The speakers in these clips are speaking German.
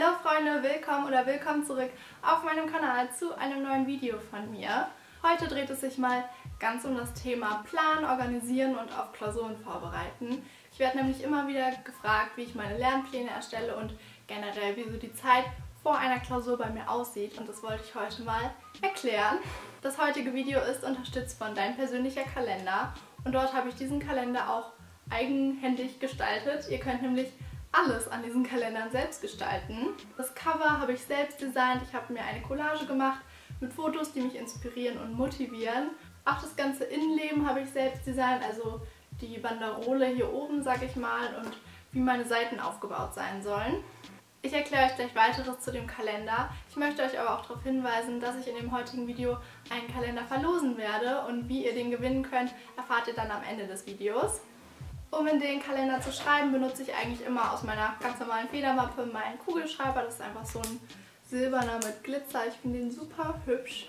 Hallo Freunde, willkommen zurück auf meinem Kanal zu einem neuen Video von mir. Heute dreht es sich mal ganz um das Thema Planen, Organisieren und auf Klausuren vorbereiten. Ich werde nämlich immer wieder gefragt, wie ich meine Lernpläne erstelle und generell, wie so die Zeit vor einer Klausur bei mir aussieht, und das wollte ich heute mal erklären. Das heutige Video ist unterstützt von Dein persönlicher Kalender und dort habe ich diesen Kalender auch eigenhändig gestaltet. Ihr könnt nämlich alles an diesen Kalendern selbst gestalten. Das Cover habe ich selbst designt. Ich habe mir eine Collage gemacht mit Fotos, die mich inspirieren und motivieren. Auch das ganze Innenleben habe ich selbst designt, also die Banderole hier oben, sag ich mal, und wie meine Seiten aufgebaut sein sollen. Ich erkläre euch gleich weiteres zu dem Kalender. Ich möchte euch aber auch darauf hinweisen, dass ich in dem heutigen Video einen Kalender verlosen werde, und wie ihr den gewinnen könnt, erfahrt ihr dann am Ende des Videos. Um in den Kalender zu schreiben, benutze ich eigentlich immer aus meiner ganz normalen Federmappe meinen Kugelschreiber. Das ist einfach so ein silberner mit Glitzer. Ich finde den super hübsch.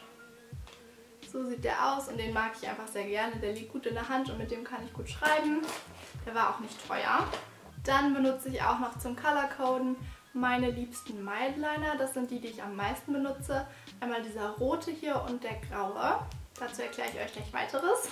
So sieht der aus und den mag ich einfach sehr gerne. Der liegt gut in der Hand und mit dem kann ich gut schreiben. Der war auch nicht teuer. Dann benutze ich auch noch zum Colorcoden meine liebsten Mildliner. Das sind die, die ich am meisten benutze. Einmal dieser rote hier und der graue. Dazu erkläre ich euch gleich weiteres.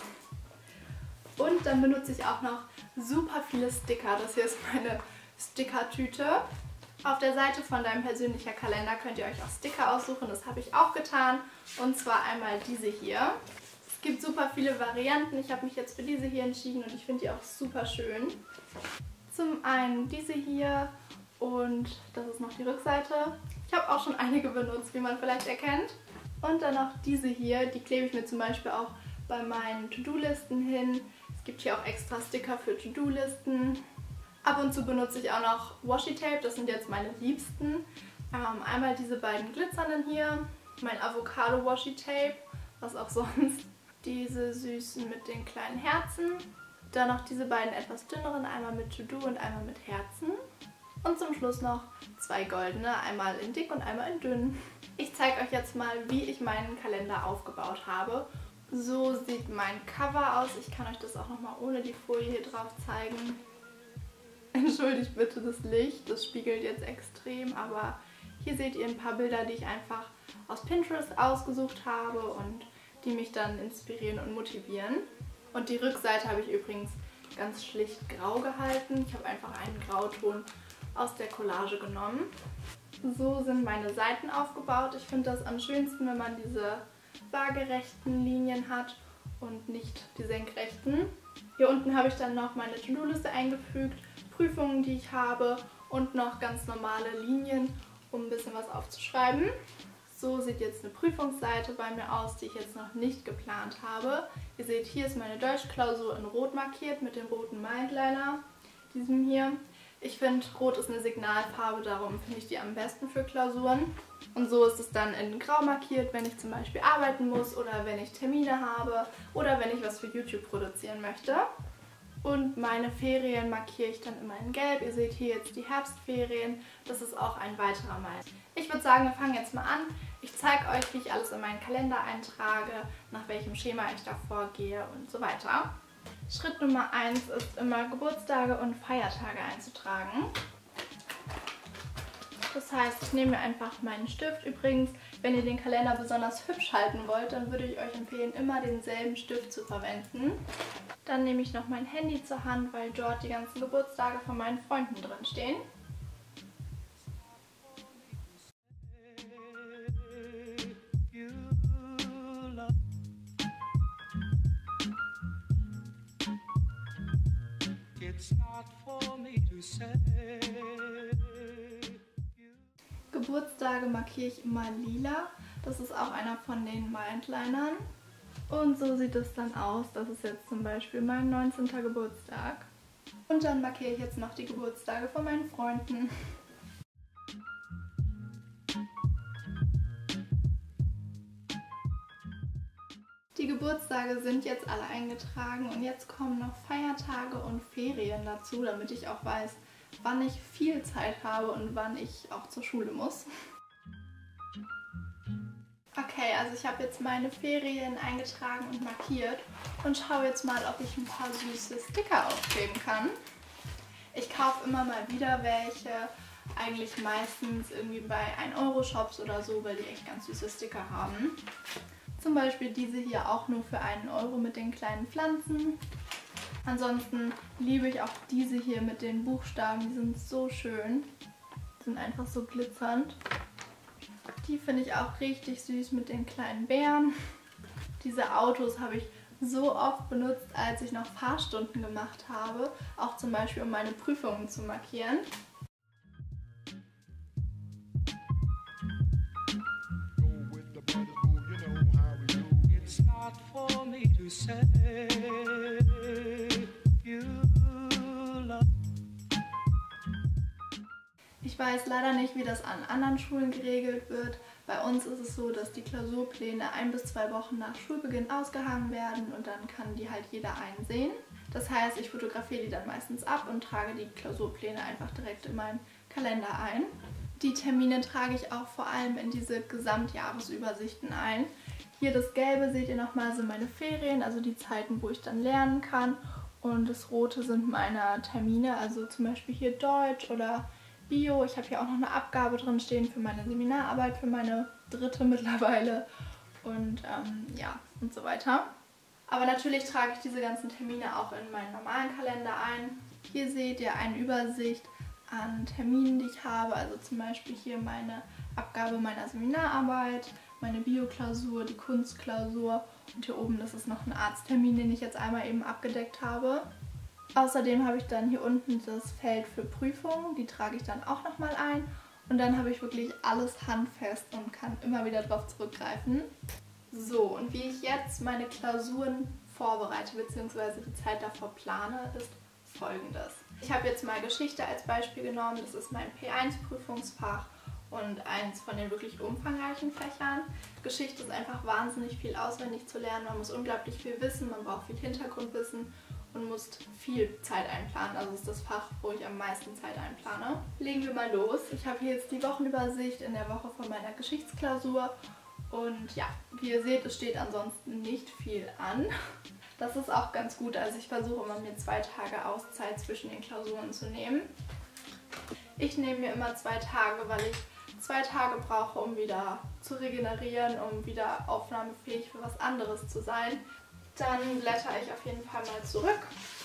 Und dann benutze ich auch noch super viele Sticker. Das hier ist meine Stickertüte. Auf der Seite von Dein persönlicher Kalender könnt ihr euch auch Sticker aussuchen. Das habe ich auch getan. Und zwar einmal diese hier. Es gibt super viele Varianten. Ich habe mich jetzt für diese hier entschieden und ich finde die auch super schön. Zum einen diese hier und das ist noch die Rückseite. Ich habe auch schon einige benutzt, wie man vielleicht erkennt. Und dann noch diese hier. Die klebe ich mir zum Beispiel auch bei meinen To-Do-Listen hin. Es gibt hier auch extra Sticker für To-Do-Listen. Ab und zu benutze ich auch noch Washi-Tape, das sind jetzt meine liebsten. Einmal diese beiden glitzernden hier, mein Avocado-Washi-Tape, was auch sonst. Diese süßen mit den kleinen Herzen. Dann noch diese beiden etwas dünneren, einmal mit To-Do und einmal mit Herzen. Und zum Schluss noch zwei goldene, einmal in dick und einmal in dünn. Ich zeige euch jetzt mal, wie ich meinen Kalender aufgebaut habe. So sieht mein Cover aus. Ich kann euch das auch nochmal ohne die Folie hier drauf zeigen. Entschuldigt bitte das Licht, das spiegelt jetzt extrem, aber hier seht ihr ein paar Bilder, die ich einfach aus Pinterest ausgesucht habe und die mich dann inspirieren und motivieren. Und die Rückseite habe ich übrigens ganz schlicht grau gehalten. Ich habe einfach einen Grauton aus der Collage genommen. So sind meine Seiten aufgebaut. Ich finde das am schönsten, wenn man diese waagerechten Linien hat und nicht die senkrechten. Hier unten habe ich dann noch meine To-Do-Liste eingefügt, Prüfungen, die ich habe und noch ganz normale Linien, um ein bisschen was aufzuschreiben. So sieht jetzt eine Prüfungsseite bei mir aus, die ich jetzt noch nicht geplant habe. Ihr seht, hier ist meine Deutschklausur in Rot markiert mit dem roten Mildliner, diesem hier. Ich finde, Rot ist eine Signalfarbe, darum finde ich die am besten für Klausuren. Und so ist es dann in Grau markiert, wenn ich zum Beispiel arbeiten muss oder wenn ich Termine habe oder wenn ich was für YouTube produzieren möchte. Und meine Ferien markiere ich dann immer in Gelb. Ihr seht hier jetzt die Herbstferien. Das ist auch ein weiterer Meilenstein. Ich würde sagen, wir fangen jetzt mal an. Ich zeige euch, wie ich alles in meinen Kalender eintrage, nach welchem Schema ich da vorgehe und so weiter. Schritt Nummer 1 ist immer Geburtstage und Feiertage einzutragen. Das heißt, ich nehme mir einfach meinen Stift. Übrigens, wenn ihr den Kalender besonders hübsch halten wollt, dann würde ich euch empfehlen, immer denselben Stift zu verwenden. Dann nehme ich noch mein Handy zur Hand, weil dort die ganzen Geburtstage von meinen Freunden drin stehen. Geburtstage markiere ich immer lila. Das ist auch einer von den Mildlinern. Und so sieht es dann aus. Das ist jetzt zum Beispiel mein 19. Geburtstag. Und dann markiere ich jetzt noch die Geburtstage von meinen Freunden. Die Geburtstage sind jetzt alle eingetragen und jetzt kommen noch Feiertage und Ferien dazu, damit ich auch weiß, wann ich viel Zeit habe und wann ich auch zur Schule muss. Okay, also ich habe jetzt meine Ferien eingetragen und markiert und schaue jetzt mal, ob ich ein paar süße Sticker aufkleben kann. Ich kaufe immer mal wieder welche, eigentlich meistens irgendwie bei 1-Euro-Shops oder so, weil die echt ganz süße Sticker haben. Zum Beispiel diese hier auch nur für 1 Euro mit den kleinen Pflanzen. Ansonsten liebe ich auch diese hier mit den Buchstaben, die sind so schön. Die sind einfach so glitzernd. Die finde ich auch richtig süß mit den kleinen Bären. Diese Autos habe ich so oft benutzt, als ich noch Fahrstunden gemacht habe. Auch zum Beispiel, um meine Prüfungen zu markieren. Ich weiß leider nicht, wie das an anderen Schulen geregelt wird. Bei uns ist es so, dass die Klausurpläne 1 bis 2 Wochen nach Schulbeginn ausgehangen werden und dann kann die halt jeder einsehen. Das heißt, ich fotografiere die dann meistens ab und trage die Klausurpläne einfach direkt in meinen Kalender ein. Die Termine trage ich auch vor allem in diese Gesamtjahresübersichten ein. Hier das Gelbe seht ihr nochmal, sind meine Ferien, also die Zeiten, wo ich dann lernen kann. Und das Rote sind meine Termine, also zum Beispiel hier Deutsch oder Bio. Ich habe hier auch noch eine Abgabe drin stehen für meine Seminararbeit, für meine 3. mittlerweile und ja und so weiter. Aber natürlich trage ich diese ganzen Termine auch in meinen normalen Kalender ein. Hier seht ihr eine Übersicht an Terminen, die ich habe, also zum Beispiel hier meine Abgabe meiner Seminararbeit, meine Bio-Klausur, die Kunstklausur und hier oben, das ist noch ein Arzttermin, den ich jetzt einmal eben abgedeckt habe. Außerdem habe ich dann hier unten das Feld für Prüfungen, die trage ich dann auch nochmal ein und dann habe ich wirklich alles handfest und kann immer wieder darauf zurückgreifen. So, und wie ich jetzt meine Klausuren vorbereite bzw. die Zeit davor plane, ist folgendes. Ich habe jetzt mal Geschichte als Beispiel genommen, das ist mein P1-Prüfungsfach und eins von den wirklich umfangreichen Fächern. Geschichte ist einfach wahnsinnig viel auswendig zu lernen, man muss unglaublich viel wissen, man braucht viel Hintergrundwissen und muss viel Zeit einplanen. Also ist das Fach, wo ich am meisten Zeit einplane. Legen wir mal los. Ich habe hier jetzt die Wochenübersicht in der Woche von meiner Geschichtsklausur. Und ja, wie ihr seht, es steht ansonsten nicht viel an. Das ist auch ganz gut. Also ich versuche immer, mir 2 Tage Auszeit zwischen den Klausuren zu nehmen. Ich nehme mir immer 2 Tage, weil ich 2 Tage brauche, um wieder zu regenerieren, um wieder aufnahmefähig für was anderes zu sein. Dann blätter ich auf jeden Fall mal zurück.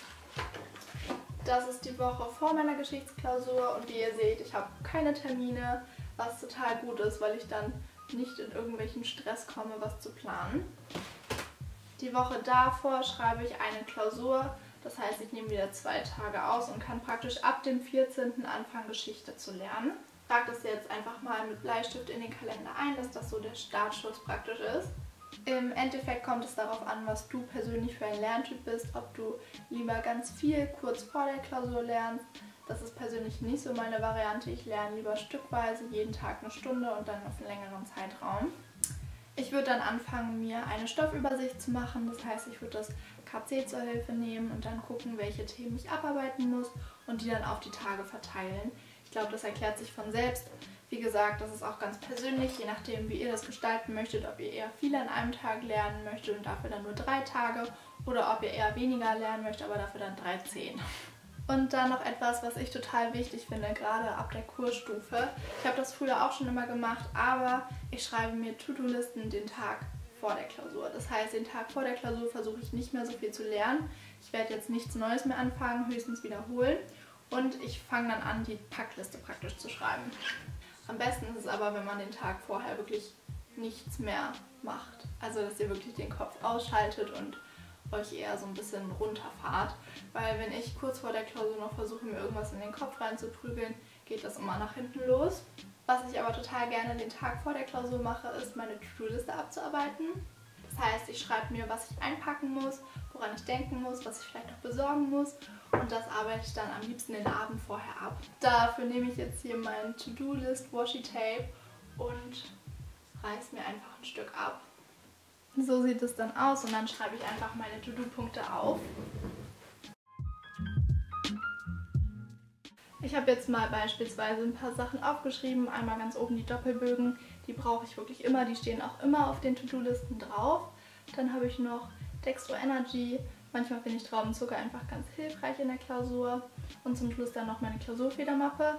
Das ist die Woche vor meiner Geschichtsklausur und wie ihr seht, ich habe keine Termine, was total gut ist, weil ich dann nicht in irgendwelchen Stress komme, was zu planen. Die Woche davor schreibe ich eine Klausur, das heißt, ich nehme wieder 2 Tage aus und kann praktisch ab dem 14. anfangen, Geschichte zu lernen. Ich trage das jetzt einfach mal mit Bleistift in den Kalender ein, dass das so der Startschuss praktisch ist. Im Endeffekt kommt es darauf an, was du persönlich für ein Lerntyp bist, ob du lieber ganz viel kurz vor der Klausur lernst. Das ist persönlich nicht so meine Variante. Ich lerne lieber stückweise, jeden Tag 1 Stunde und dann auf einen längeren Zeitraum. Ich würde dann anfangen, mir eine Stoffübersicht zu machen. Das heißt, ich würde das KC zur Hilfe nehmen und dann gucken, welche Themen ich abarbeiten muss und die dann auf die Tage verteilen. Ich glaube, das erklärt sich von selbst. Wie gesagt, das ist auch ganz persönlich, je nachdem, wie ihr das gestalten möchtet, ob ihr eher viel an einem Tag lernen möchtet und dafür dann nur 3 Tage oder ob ihr eher weniger lernen möchtet, aber dafür dann 13. Und dann noch etwas, was ich total wichtig finde, gerade ab der Kursstufe. Ich habe das früher auch schon immer gemacht, aber ich schreibe mir To-Do-Listen den Tag vor der Klausur. Das heißt, den Tag vor der Klausur versuche ich nicht mehr so viel zu lernen. Ich werde jetzt nichts Neues mehr anfangen, höchstens wiederholen. Und ich fange dann an, die Packliste praktisch zu schreiben. Am besten ist es aber, wenn man den Tag vorher wirklich nichts mehr macht. Also, dass ihr wirklich den Kopf ausschaltet und euch eher so ein bisschen runterfahrt. Weil wenn ich kurz vor der Klausur noch versuche, mir irgendwas in den Kopf reinzuprügeln, geht das immer nach hinten los. Was ich aber total gerne den Tag vor der Klausur mache, ist meine To-Do-Liste abzuarbeiten. Das heißt, ich schreibe mir, was ich einpacken muss, woran ich denken muss, was ich vielleicht noch besorgen muss. Und das arbeite ich dann am liebsten den Abend vorher ab. Dafür nehme ich jetzt hier mein To-Do-List Washi Tape und reiße mir einfach ein Stück ab. So sieht es dann aus und dann schreibe ich einfach meine To-Do-Punkte auf. Ich habe jetzt mal beispielsweise ein paar Sachen aufgeschrieben. Einmal ganz oben die Doppelbögen, die brauche ich wirklich immer, die stehen auch immer auf den To-Do-Listen drauf. Dann habe ich noch Dextro Energy. Manchmal finde ich Traubenzucker einfach ganz hilfreich in der Klausur. Und zum Schluss dann noch meine Klausurfedermappe.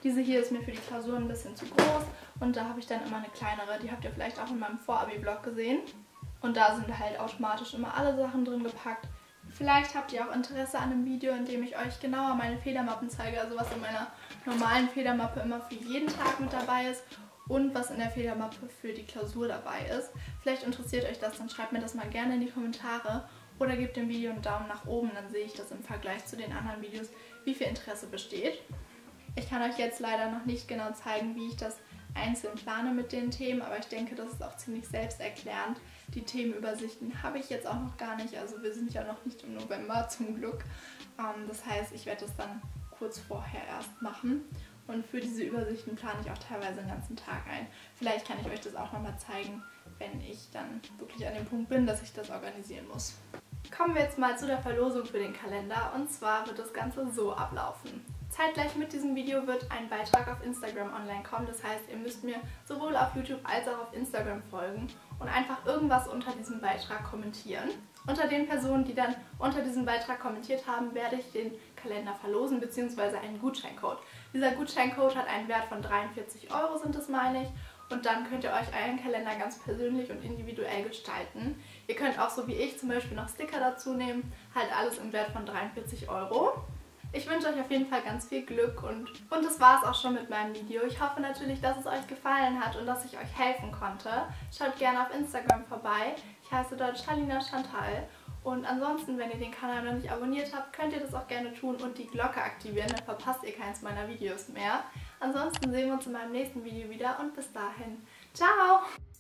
Diese hier ist mir für die Klausur ein bisschen zu groß und da habe ich dann immer eine kleinere. Die habt ihr vielleicht auch in meinem Vorabi-Vlog gesehen. Und da sind halt automatisch immer alle Sachen drin gepackt. Vielleicht habt ihr auch Interesse an einem Video, in dem ich euch genauer meine Federmappen zeige, also was in meiner normalen Federmappe immer für jeden Tag mit dabei ist und was in der Federmappe für die Klausur dabei ist. Vielleicht interessiert euch das, dann schreibt mir das mal gerne in die Kommentare oder gebt dem Video einen Daumen nach oben, dann sehe ich das im Vergleich zu den anderen Videos, wie viel Interesse besteht. Ich kann euch jetzt leider noch nicht genau zeigen, wie ich das einzeln plane mit den Themen, aber ich denke, das ist auch ziemlich selbsterklärend. Die Themenübersichten habe ich jetzt auch noch gar nicht, also wir sind ja noch nicht im November zum Glück. Das heißt, ich werde das dann kurz vorher erst machen und für diese Übersichten plane ich auch teilweise den ganzen Tag ein. Vielleicht kann ich euch das auch nochmal zeigen, wenn ich dann wirklich an dem Punkt bin, dass ich das organisieren muss. Kommen wir jetzt mal zu der Verlosung für den Kalender und zwar wird das Ganze so ablaufen. Zeitgleich mit diesem Video wird ein Beitrag auf Instagram online kommen, das heißt, ihr müsst mir sowohl auf YouTube als auch auf Instagram folgen und einfach irgendwas unter diesem Beitrag kommentieren. Unter den Personen, die dann unter diesem Beitrag kommentiert haben, werde ich den Kalender verlosen bzw. einen Gutscheincode. Dieser Gutscheincode hat einen Wert von 43 € sind es, meine ich. Und dann könnt ihr euch euren Kalender ganz persönlich und individuell gestalten. Ihr könnt auch so wie ich zum Beispiel noch Sticker dazu nehmen, halt alles im Wert von 43 €. Ich wünsche euch auf jeden Fall ganz viel Glück und das war es auch schon mit meinem Video. Ich hoffe natürlich, dass es euch gefallen hat und dass ich euch helfen konnte. Schaut gerne auf Instagram vorbei. Ich heiße dort Shalina Chantal. Und ansonsten, wenn ihr den Kanal noch nicht abonniert habt, könnt ihr das auch gerne tun und die Glocke aktivieren, dann verpasst ihr keins meiner Videos mehr. Ansonsten sehen wir uns in meinem nächsten Video wieder und bis dahin. Ciao!